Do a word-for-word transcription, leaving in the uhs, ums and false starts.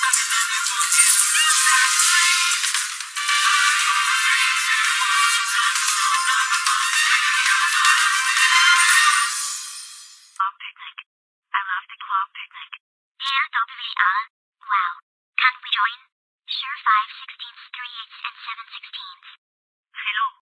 Club picnic. I love the club picnic. Yeah, W R. Wow. Can we join? Sure, five sixteenths, three eighths, and seven sixteenths. Hello.